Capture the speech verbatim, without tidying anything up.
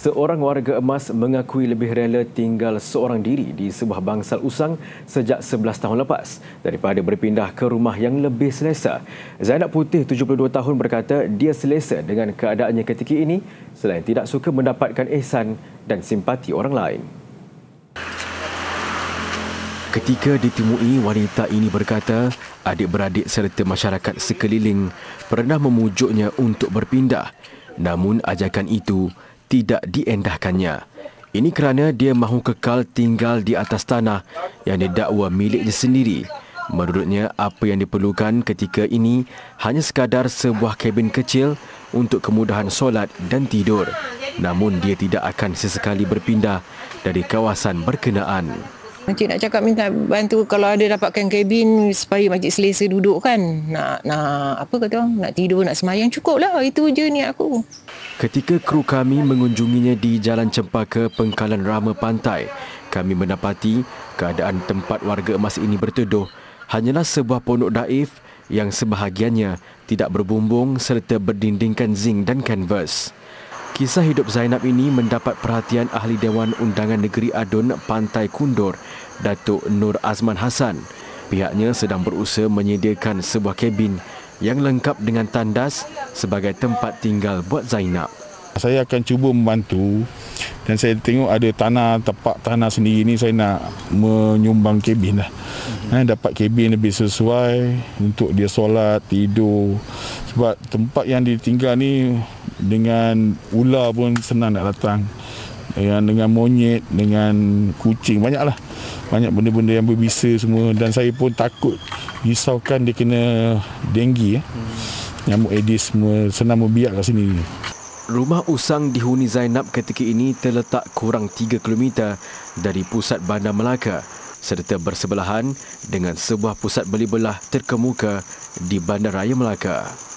Seorang warga emas mengakui lebih rela tinggal seorang diri di sebuah bangsal usang sejak sebelas tahun lepas daripada berpindah ke rumah yang lebih selesa. Zainab Putih, tujuh puluh dua tahun, berkata dia selesa dengan keadaannya ketika ini selain tidak suka mendapatkan ihsan dan simpati orang lain. Ketika ditemui, wanita ini berkata adik-beradik serta masyarakat sekeliling pernah memujuknya untuk berpindah, namun ajakan itu tidak diendahkannya. Ini kerana dia mahu kekal tinggal di atas tanah yang didakwa miliknya sendiri. Menurutnya, apa yang diperlukan ketika ini hanya sekadar sebuah kabin kecil untuk kemudahan solat dan tidur. Namun dia tidak akan sesekali berpindah dari kawasan berkenaan. Encik nak cakap minta bantu kalau ada dapatkan kabin supaya majlis selesa duduk kan. Nak nak apa kata orang, nak tidur, nak semayang, cukuplah. Itu je niat aku. Ketika kru kami mengunjunginya di Jalan Cempaka, Pengkalan Rama Pantai, kami mendapati keadaan tempat warga emas ini berteduh hanyalah sebuah pondok daif yang sebahagiannya tidak berbumbung serta berdindingkan zinc dan kanvas. Kisah hidup Zainab ini mendapat perhatian Ahli Dewan Undangan Negeri Adun Pantai Kundur, Datuk Nur Azman Hassan. Pihaknya sedang berusaha menyediakan sebuah kabin yang lengkap dengan tandas sebagai tempat tinggal buat Zainab. Saya akan cuba membantu dan saya tengok ada tanah, tapak tanah sendiri ni saya nak menyumbang kabin lah. Mm-hmm. Dapat kabin lebih sesuai untuk dia solat, tidur. Sebab tempat yang ditinggal ni dengan ular pun senang nak datang. Dengan, dengan monyet, dengan kucing, banyaklah. Banyak benda-benda yang berbisa semua dan saya pun takut risaukan dia kena denggi. Eh. Nyamuk Aedes semua senang membiak kat sini. Rumah usang dihuni Zainab ketika ini terletak kurang tiga kilometer dari pusat Bandar Melaka serta bersebelahan dengan sebuah pusat beli belah terkemuka di Bandaraya Melaka.